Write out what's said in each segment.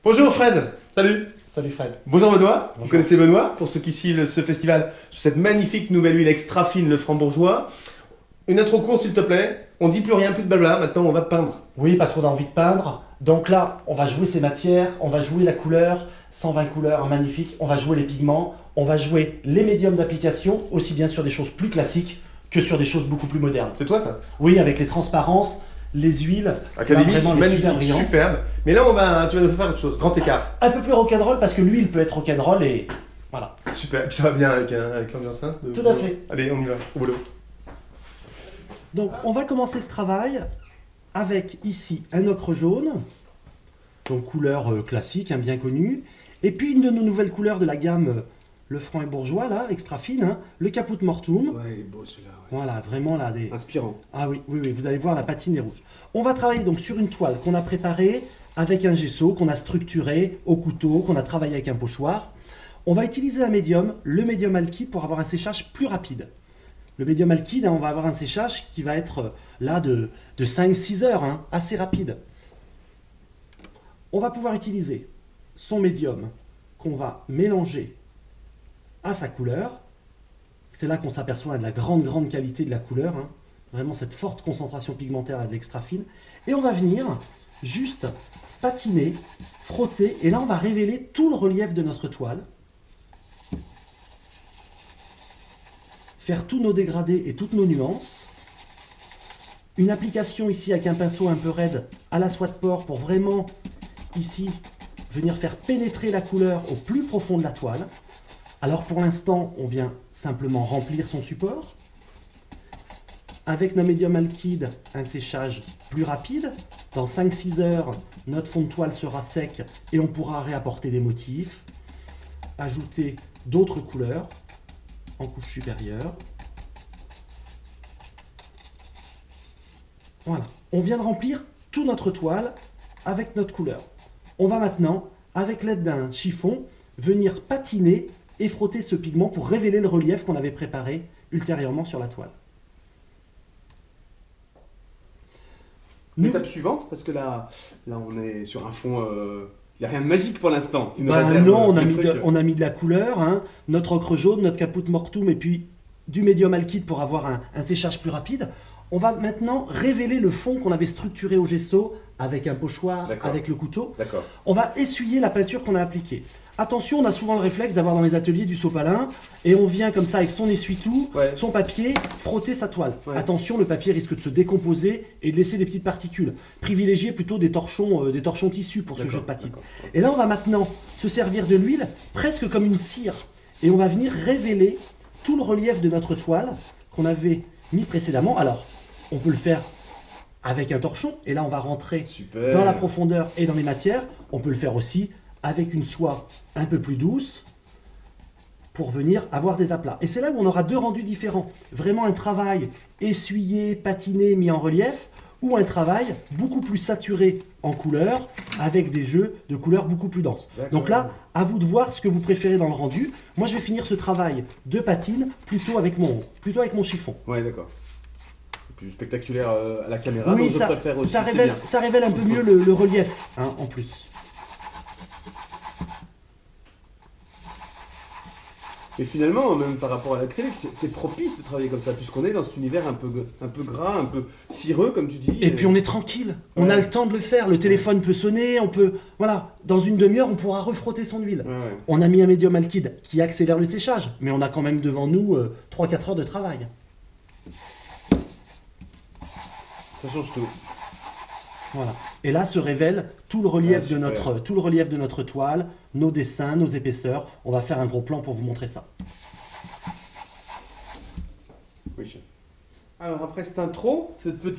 Bonjour Fred, salut. Salut Fred. Bonjour Benoît. Bonjour. Vous connaissez Benoît, pour ceux qui suivent ce festival, sur cette magnifique nouvelle huile extra fine, le Franc-Bourgeois. Une intro courte s'il te plaît. On dit plus rien, plus de blabla, maintenant on va peindre. Oui, parce qu'on a envie de peindre. Donc là, on va jouer ces matières, on va jouer la couleur, 120 couleurs, magnifique. On va jouer les pigments, on va jouer les médiums d'application, aussi bien sur des choses plus classiques que sur des choses beaucoup plus modernes. C'est toi ça? Oui, avec les transparences, les huiles, Académique, vraiment les magnifique, superbrillances. superbe. Mais là tu vas nous faire autre chose, grand écart. Un peu plus rock'n'roll parce que l'huile peut être rock'n'roll et voilà. Super, et puis ça va bien avec l'ambiance hein, Tout à fait. Allez, on y va, au boulot. Donc on va commencer ce travail avec ici un ocre jaune, donc couleur classique, hein, bien connue, et puis une de nos nouvelles couleurs de la gamme le franc et bourgeois, là, extra fine, hein, le caput mortuum. Ouais, il est beau celui-là. Ouais. Voilà, vraiment là, des... Inspirant. Ah oui, oui, oui, vous allez voir la patine est rouge. On va travailler donc sur une toile qu'on a préparée avec un gesso, qu'on a structuré au couteau, qu'on a travaillé avec un pochoir. On va utiliser un médium, le médium alkyd, pour avoir un séchage plus rapide. Le médium alkyd, hein, on va avoir un séchage qui va être là de 5-6 heures, hein, assez rapide. On va pouvoir utiliser son médium qu'on va mélanger à sa couleur. C'est là qu'on s'aperçoit de la grande qualité de la couleur, hein. Vraiment cette forte concentration pigmentaire avec l'extra fine. Et on va venir juste patiner, frotter, et là on va révéler tout le relief de notre toile. Faire tous nos dégradés et toutes nos nuances. Une application ici avec un pinceau un peu raide à la soie de porc pour vraiment ici venir faire pénétrer la couleur au plus profond de la toile. Alors pour l'instant, on vient simplement remplir son support. Avec nos médiums alkyd, un séchage plus rapide. Dans 5-6 heures, notre fond de toile sera sec et on pourra réapporter des motifs, ajouter d'autres couleurs en couche supérieure. Voilà, on vient de remplir toute notre toile avec notre couleur. On va maintenant, avec l'aide d'un chiffon, venir patiner et frotter ce pigment pour révéler le relief qu'on avait préparé ultérieurement sur la toile. L'étape suivante, parce que là on est sur un fond... Il n'y a rien de magique pour l'instant. Non, on a mis de la couleur, hein, notre ocre jaune, notre caput mortuum et puis du médium alkyd pour avoir un séchage plus rapide. On va maintenant révéler le fond qu'on avait structuré au gesso avec un pochoir, avec le couteau. On va essuyer la peinture qu'on a appliquée. Attention, on a souvent le réflexe d'avoir dans les ateliers du sopalin et on vient comme ça avec son essuie-tout, son papier, frotter sa toile. Attention, le papier risque de se décomposer et de laisser des petites particules. Privilégiez plutôt des torchons tissus pour ce jeu de patine. Et là, on va maintenant se servir de l'huile presque comme une cire et on va venir révéler tout le relief de notre toile qu'on avait mis précédemment. Alors, on peut le faire avec un torchon et là, on va rentrer dans la profondeur et dans les matières. On peut le faire aussi avec une soie un peu plus douce pour venir avoir des aplats. Et c'est là où on aura deux rendus différents. Vraiment un travail essuyé, patiné, mis en relief, ou un travail beaucoup plus saturé en couleurs, avec des jeux de couleurs beaucoup plus denses. Donc là, à vous de voir ce que vous préférez dans le rendu. Moi, je vais finir ce travail de patine plutôt avec mon chiffon. Ouais, d'accord. Plus spectaculaire à la caméra. Oui, donc je préfère aussi, ça révèle un peu mieux le relief, hein, en plus. Et finalement, même par rapport à l'acrylique, c'est propice de travailler comme ça, puisqu'on est dans cet univers un peu gras, un peu cireux, comme tu dis. Et puis on est tranquille, on a le temps de le faire, le téléphone peut sonner, on peut... Voilà, dans une demi-heure, on pourra refrotter son huile. On a mis un médium alkyd qui accélère le séchage, mais on a quand même devant nous 3-4 heures de travail. Ça change tout. Voilà. Et là se révèle tout le relief de notre toile, nos dessins, nos épaisseurs. On va faire un gros plan pour vous montrer ça. Oui, chef. Alors après cette intro,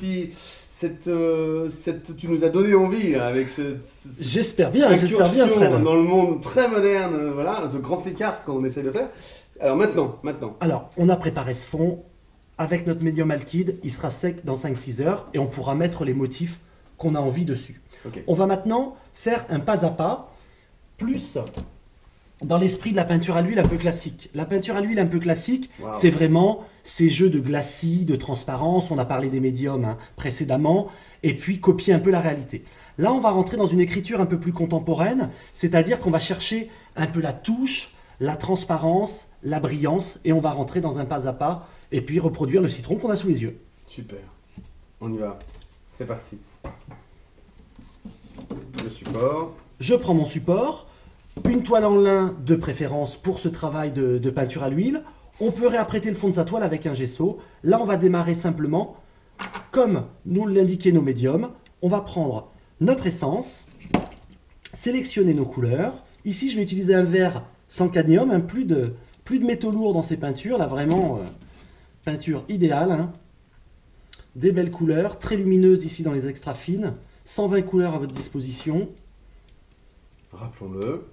tu nous as donné envie là, avec j'espère bien, Fred. Dans le monde très moderne, voilà, ce grand écart qu'on essaie de faire. Alors maintenant. Alors, on a préparé ce fond avec notre médium alkyd. Il sera sec dans 5-6 heures et on pourra mettre les motifs qu'on a envie dessus. On va maintenant faire un pas à pas, plus dans l'esprit de la peinture à l'huile un peu classique. La peinture à l'huile un peu classique, Wow. c'est vraiment ces jeux de glacis, de transparence, on a parlé des médiums hein, précédemment, et puis copier un peu la réalité. Là, on va rentrer dans une écriture un peu plus contemporaine, c'est-à-dire qu'on va chercher un peu la touche, la transparence, la brillance, et on va rentrer dans un pas à pas, et puis reproduire le citron qu'on a sous les yeux. Super. On y va. C'est parti. Le support. Je prends mon support, une toile en lin de préférence pour ce travail de peinture à l'huile. On peut réapprêter le fond de sa toile avec un gesso. Là, on va démarrer simplement, comme nous l'indiquaient nos médiums. On va prendre notre essence, sélectionner nos couleurs. Ici, je vais utiliser un vert sans cadmium, hein, plus de métaux lourds dans ces peintures. Là, vraiment, peinture idéale. Hein. Des belles couleurs, très lumineuses ici dans les extra fines. 120 couleurs à votre disposition. Rappelons-le.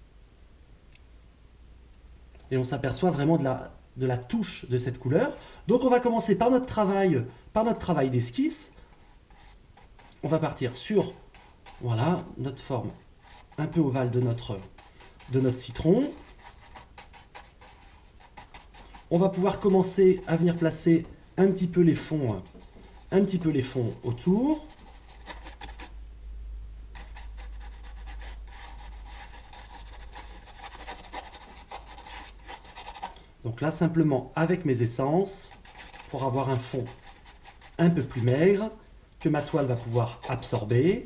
Et on s'aperçoit vraiment de la touche de cette couleur. Donc on va commencer par notre travail d'esquisse. On va partir sur voilà, notre forme un peu ovale de notre citron. On va pouvoir commencer à venir placer un petit peu les fonds autour. Donc là, simplement avec mes essences, pour avoir un fond un peu plus maigre, que ma toile va pouvoir absorber.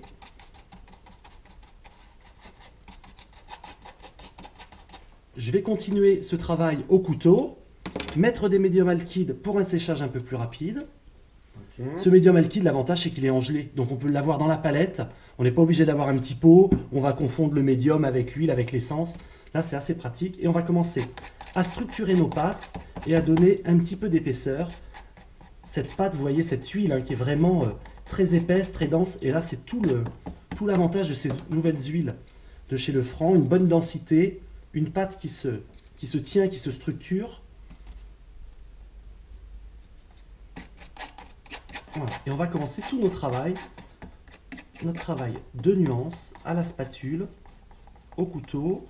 Je vais continuer ce travail au couteau, mettre des médiums alkydes pour un séchage un peu plus rapide. Okay. Ce médium alkyde, l'avantage c'est qu'il est en gelé, donc on peut l'avoir dans la palette. On n'est pas obligé d'avoir un petit pot, on va confondre le médium avec l'huile, avec l'essence. Là, c'est assez pratique. Et on va commencer à structurer nos pâtes et à donner un petit peu d'épaisseur. Cette pâte, vous voyez, cette huile hein, qui est vraiment très épaisse, très dense. Et là, c'est tout l'avantage de ces nouvelles huiles de chez Lefranc. Une bonne densité, une pâte qui se tient, qui se structure. Voilà. Et on va commencer tout notre travail de nuances à la spatule, au couteau.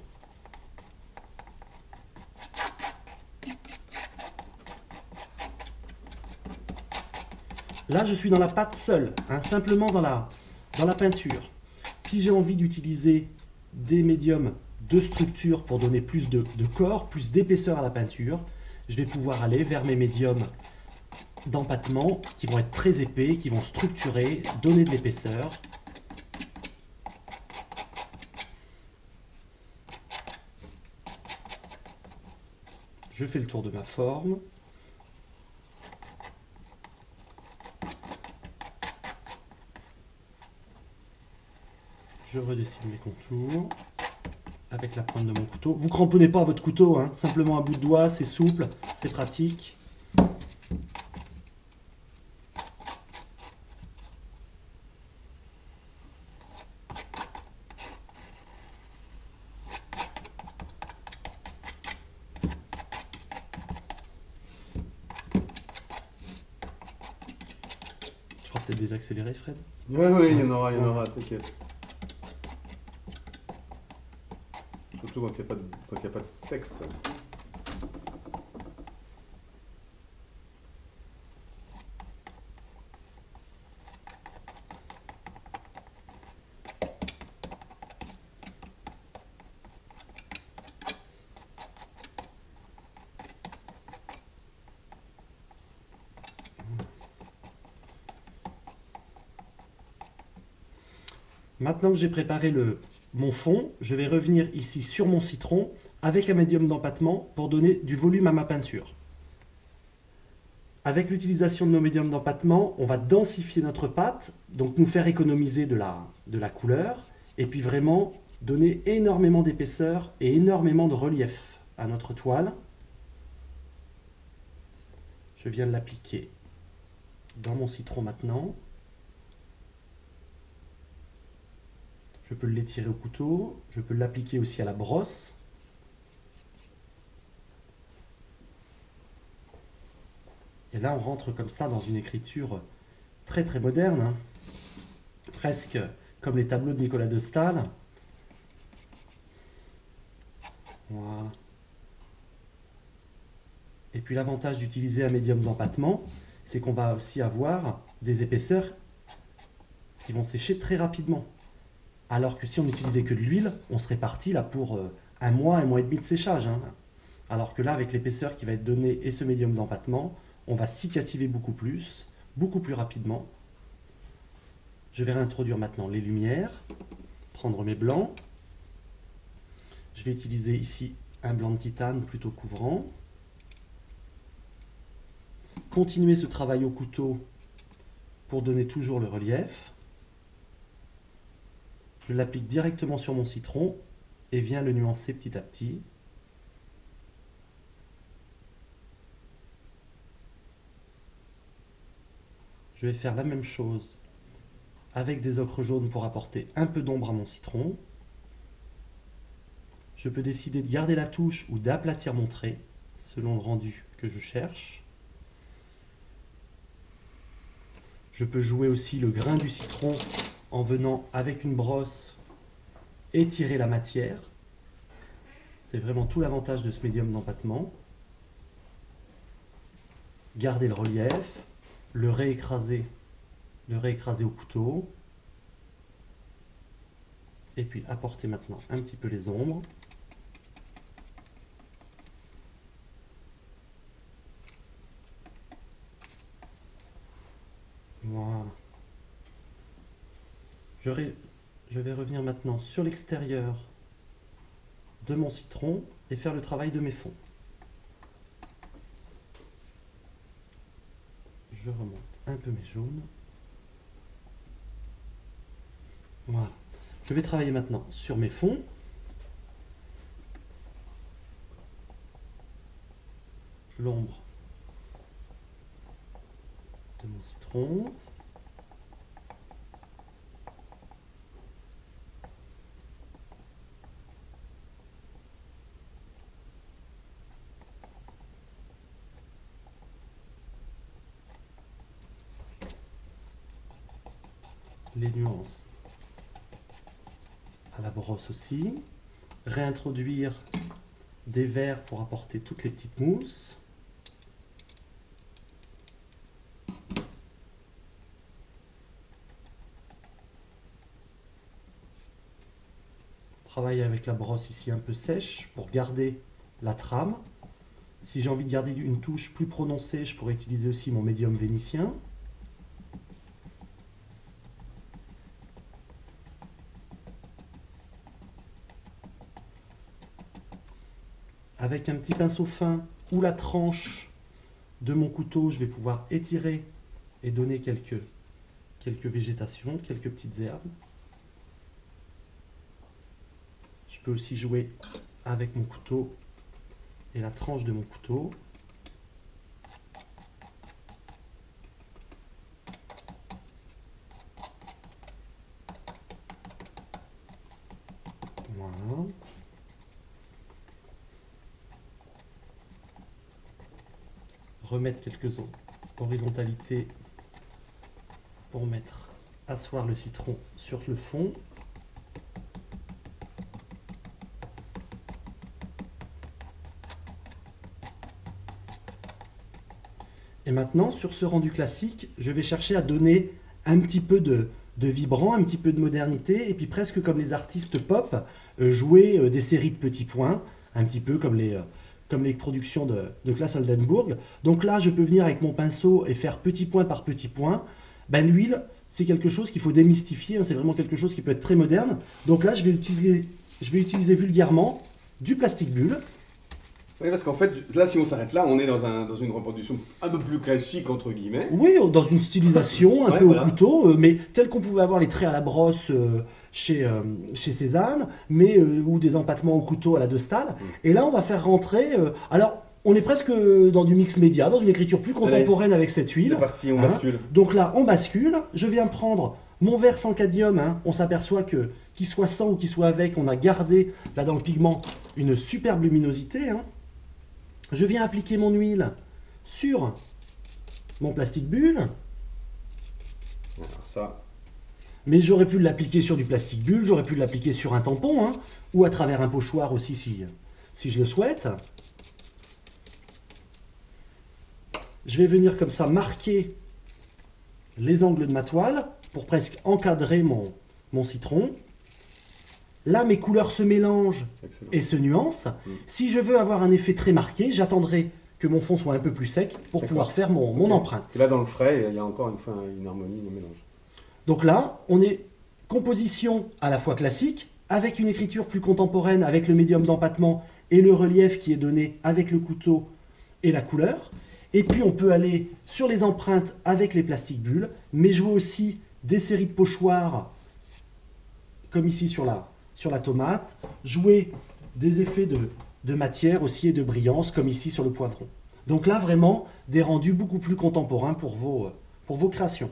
Là, je suis dans la pâte seule, hein, simplement dans la peinture. Si j'ai envie d'utiliser des médiums de structure pour donner plus de corps, plus d'épaisseur à la peinture, je vais pouvoir aller vers mes médiums d'empattement qui vont être très épais, qui vont structurer, donner de l'épaisseur. Je fais le tour de ma forme. Je redessine mes contours avec la pointe de mon couteau. Vous cramponnez pas à votre couteau, hein, simplement un bout de doigt, c'est souple, c'est pratique. Tu feras peut-être des accélérés, Fred? Oui, il y en aura, t'inquiète. Surtout quand il n'y a pas de texte. Maintenant que j'ai préparé mon fond, je vais revenir ici sur mon citron avec un médium d'empattement pour donner du volume à ma peinture. Avec l'utilisation de nos médiums d'empattement, on va densifier notre pâte, donc nous faire économiser de la couleur, et puis vraiment donner énormément d'épaisseur et énormément de relief à notre toile. Je viens de l'appliquer dans mon citron maintenant. Je peux l'étirer au couteau, je peux l'appliquer aussi à la brosse. Et là, on rentre comme ça dans une écriture très très moderne, hein. Presque comme les tableaux de Nicolas de Staël. Voilà. Et puis l'avantage d'utiliser un médium d'empattement, c'est qu'on va aussi avoir des épaisseurs qui vont sécher très rapidement. Alors que si on n'utilisait que de l'huile, on serait parti là pour un mois et demi de séchage, hein. Alors que là, avec l'épaisseur qui va être donnée et ce médium d'empattement, on va cicativer beaucoup plus rapidement. Je vais réintroduire maintenant les lumières, prendre mes blancs. Je vais utiliser ici un blanc de titane plutôt couvrant. Continuer ce travail au couteau pour donner toujours le relief. Je l'applique directement sur mon citron et viens le nuancer petit à petit. Je vais faire la même chose avec des ocres jaunes pour apporter un peu d'ombre à mon citron. Je peux décider de garder la touche ou d'aplatir mon trait selon le rendu que je cherche. Je peux jouer aussi le grain du citron en venant avec une brosse étirer la matière. C'est vraiment tout l'avantage de ce médium d'empattement. Garder le relief, le réécraser au couteau. Et puis apporter maintenant un petit peu les ombres. Voilà. Je vais revenir maintenant sur l'extérieur de mon citron et faire le travail de mes fonds. Je remonte un peu mes jaunes. Voilà. Je vais travailler maintenant sur mes fonds. L'ombre de mon citron. Les nuances à la brosse aussi. Réintroduire des verres pour apporter toutes les petites mousses. Travailler avec la brosse ici un peu sèche pour garder la trame. Si j'ai envie de garder une touche plus prononcée, je pourrais utiliser aussi mon médium vénitien. Avec un petit pinceau fin ou la tranche de mon couteau, je vais pouvoir étirer et donner quelques végétations, quelques petites herbes. Je peux aussi jouer avec mon couteau et la tranche de mon couteau. Voilà. Remettre quelques horizontalités pour asseoir le citron sur le fond. Et maintenant, sur ce rendu classique, je vais chercher à donner un petit peu de vibrant, un petit peu de modernité, et puis presque comme les artistes pop, jouer des séries de petits points, un petit peu comme les productions de Claes Oldenburg. Donc là, je peux venir avec mon pinceau et faire petit point par petit point. Ben, l'huile, c'est quelque chose qu'il faut démystifier, hein, c'est vraiment quelque chose qui peut être très moderne. Donc là, je vais utiliser vulgairement du plastique bulle. Oui, parce qu'en fait, là, si on s'arrête là, on est dans une reproduction un peu plus classique, entre guillemets. Oui, dans une stylisation un peu voilà. au couteau, mais tel qu'on pouvait avoir les traits à la brosse chez Cézanne, ou des empattements au couteau à la de Stahl. Et là, on va faire rentrer... alors, on est presque dans du mix média, dans une écriture plus contemporaine avec cette huile. C'est parti, on bascule. Donc là, on bascule. Je viens prendre mon verre sans cadmium. Hein. On s'aperçoit que, qu'il soit sans ou qu'il soit avec, on a gardé, là dans le pigment, une superbe luminosité. Hein. Je viens appliquer mon huile sur mon plastique bulle. Alors ça. Mais j'aurais pu l'appliquer sur du plastique bulle, j'aurais pu l'appliquer sur un tampon, hein, ou à travers un pochoir aussi si je le souhaite. Je vais venir comme ça marquer les angles de ma toile pour presque encadrer mon citron. Là, mes couleurs se mélangent et se nuancent. Si je veux avoir un effet très marqué, j'attendrai que mon fond soit un peu plus sec pour pouvoir faire mon empreinte. Et là, dans le frais, il y a encore une fois une harmonie, un mélange. Donc là, on est composition à la fois classique, avec une écriture plus contemporaine, avec le médium d'empattement et le relief qui est donné avec le couteau et la couleur. Et puis on peut aller sur les empreintes avec les plastiques bulles, mais jouer aussi des séries de pochoirs, comme ici sur la tomate, jouer des effets de matière aussi et de brillance, comme ici sur le poivron. Donc là, vraiment, des rendus beaucoup plus contemporains pour vos créations.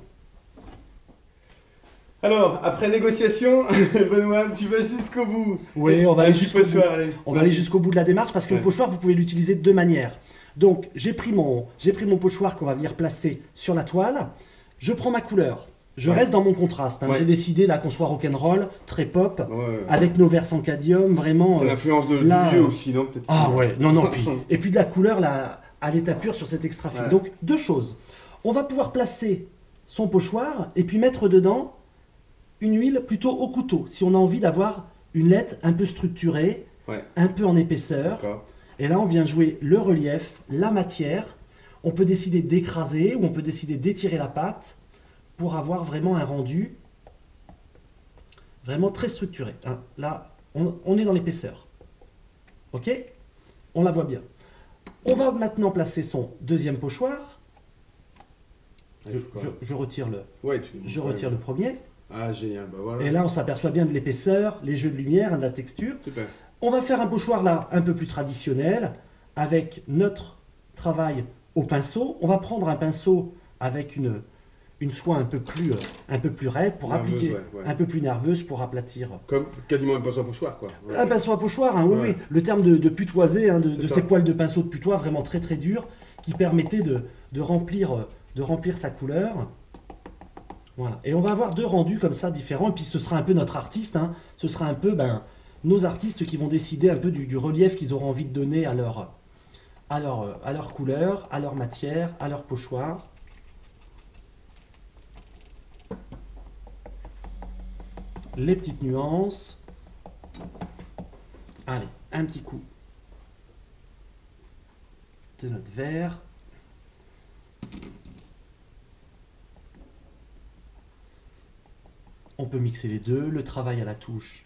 Alors, après négociation, Benoît, tu vas jusqu'au bout. Oui, on va aller jusqu'au bout. On va aller jusqu'au bout de la démarche parce que le pochoir, vous pouvez l'utiliser de deux manières. Donc, j'ai pris mon pochoir qu'on va venir placer sur la toile. Je prends ma couleur. Je reste dans mon contraste. J'ai décidé là qu'on soit rock'n'roll, très pop, avec nos verres sans cadmium, vraiment. C'est l'influence de lieu aussi, non peut-être. Ah ouais, non, et puis de la couleur là, à l'état pur sur cet extra fine. Donc, deux choses. On va pouvoir placer son pochoir et puis mettre dedans une huile plutôt au couteau, si on a envie d'avoir une lettre un peu structurée, un peu en épaisseur. Et là, on vient jouer le relief, la matière. On peut décider d'écraser ou on peut décider d'étirer la pâte pour avoir vraiment un rendu vraiment très structuré. Là, on est dans l'épaisseur. Ok? On la voit bien. On va maintenant placer son deuxième pochoir. Je retire le premier. Ah, génial, bah voilà. Et là, on s'aperçoit bien de l'épaisseur, les jeux de lumière, de la texture. Super. On va faire un pochoir là un peu plus traditionnel, avec notre travail au pinceau. On va prendre un pinceau avec une soie un peu plus raide pour appliquer, un peu plus nerveuse pour aplatir. Comme quasiment un pinceau à pochoir, quoi. Un pinceau à pochoir, oui. Le terme de putoiser, de ces poils de pinceau de putois vraiment très très durs, qui permettaient de remplir sa couleur. Voilà. Et on va avoir deux rendus comme ça différents, et puis ce sera un peu notre artiste, ce sera un peu nos artistes qui vont décider un peu du relief qu'ils auront envie de donner à leur couleur, à leur matière, à leur pochoir. Les petites nuances. Allez, un petit coup de notre verre. On peut mixer les deux, le travail à la touche,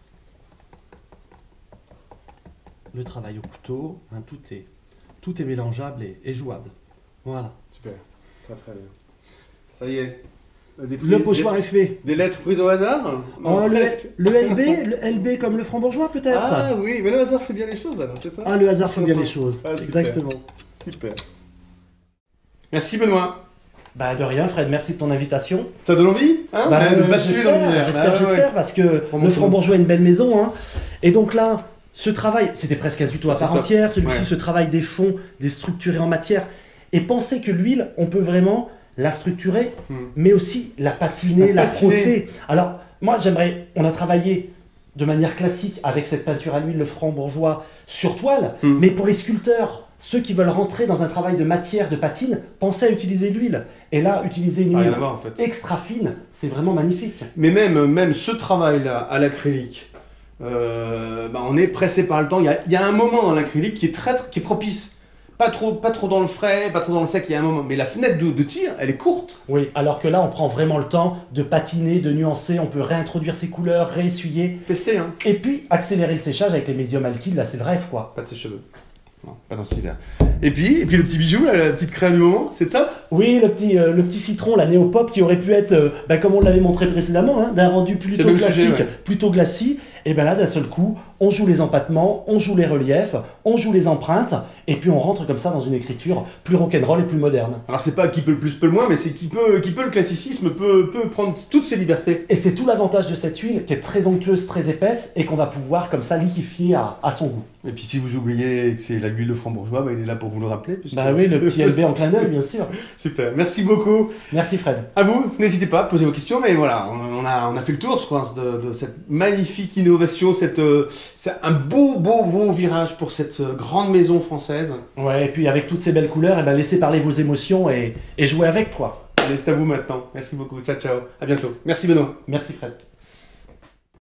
le travail au couteau, tout est mélangeable et jouable. Voilà. Super, très très bien. Ça y est. Le pochoir est fait. Des lettres prises au hasard? Le LB comme le franc-bourgeois peut-être? Ah oui, mais le hasard fait bien les choses alors, c'est ça? Ah, le hasard fait bien les choses, exactement. Super. Merci Benoît. De rien Fred, merci de ton invitation. Ça donne envie de basculer dans l'univers. J'espère, parce que le franc-bourgeois est une belle maison. Et donc là, ce travail, c'était presque un tuto à part entière. Celui-ci, ce travail des fonds, des structurés en matière. Et pensez que l'huile, on peut vraiment la structurer, mais aussi la patiner, la frotter. Alors, moi, on a travaillé de manière classique avec cette peinture à l'huile, le franc-bourgeois, sur toile. Mais pour les sculpteurs, ceux qui veulent rentrer dans un travail de matière, de patine, pensez à utiliser de l'huile. Et là, utiliser une huile extra fine, c'est vraiment magnifique. Mais même ce travail-là, à l'acrylique, on est pressé par le temps. Il y a un moment dans l'acrylique qui est propice. Pas trop dans le frais, pas trop dans le sec, il y a un moment. Mais la fenêtre de tir, elle est courte. Oui, alors que là, on prend vraiment le temps de patiner, de nuancer. On peut réintroduire ses couleurs, réessuyer. Tester, Et puis, accélérer le séchage avec les médiums alkyles. Là, c'est le rêve, quoi. Pas de sèche-cheveux. Non, pas dans celui-là. Et puis le petit bijou, la petite créa du moment, c'est top. Oui, le petit citron, la Néopop, qui aurait pu être, comme on l'avait montré précédemment, d'un rendu plutôt classique, plutôt glacis. Et bien là, d'un seul coup, on joue les empattements, on joue les reliefs, on joue les empreintes, et puis on rentre comme ça dans une écriture plus rock'n'roll et plus moderne. Alors c'est pas qui peut le plus, peut le moins, mais c'est qui peut le classicisme peut prendre toutes ses libertés. Et c'est tout l'avantage de cette huile, qui est très onctueuse, très épaisse, et qu'on va pouvoir comme ça liquéfier à son goût. Et puis si vous oubliez que c'est l'huile de franc-bourgeois, il est là pour vous le rappeler. Oui, le petit LB en clin d'œil, bien sûr. Super, merci beaucoup. Merci Fred. À vous, n'hésitez pas, posez vos questions, mais voilà, on a fait le tour, je pense, de cette magnifique innovation, c'est un beau virage pour cette grande maison française. Ouais, et puis avec toutes ces belles couleurs, laissez parler vos émotions et jouez avec, quoi. Allez, c'est à vous maintenant. Merci beaucoup. Ciao, ciao. À bientôt. Merci Benoît. Merci Fred.